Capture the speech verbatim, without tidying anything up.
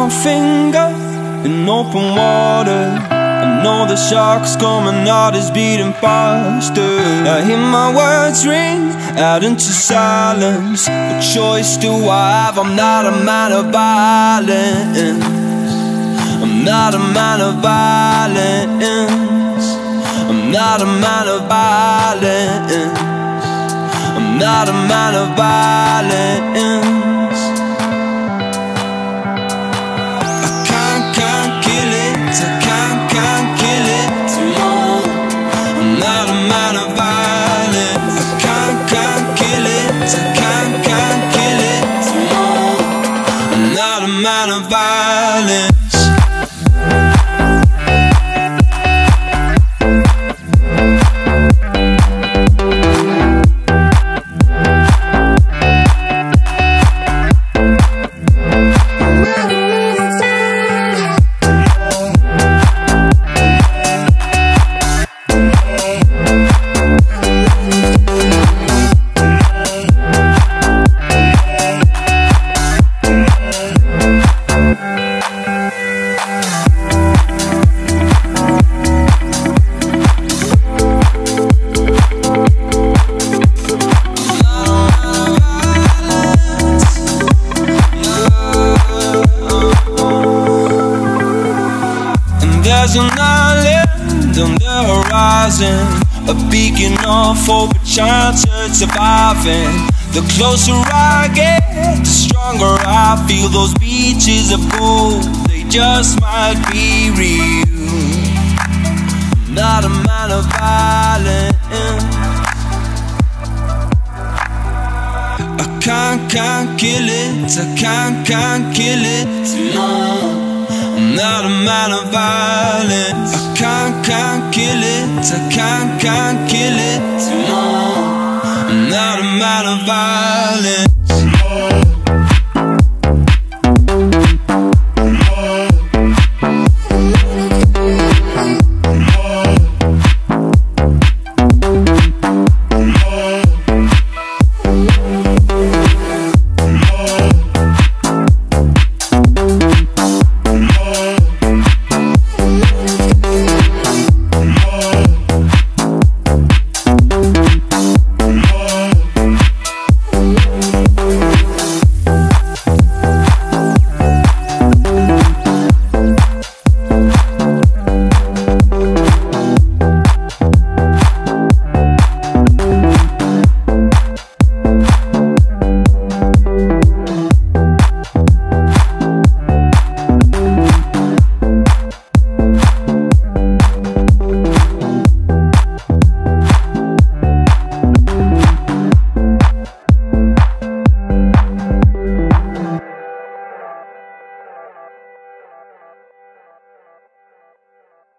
my finger in open water. I know the shark's coming out, is beating faster. I hear my words ring out into silence. What choice do I have? I'm not a man of violence. I'm not a man of violence. I'm not a man of violence. I'm not a man of violence. Man of violence. There's an island on the horizon, a beacon of hope, a chance at surviving. The closer I get, the stronger I feel. Those beaches of gold, they just might be real. I'm not a man of violence. I can't, can't kill it, I can't, can't kill it, no. I'm not a man of violence. I can't, can't kill it. I can't, can't kill it. No, I'm not a man of violence.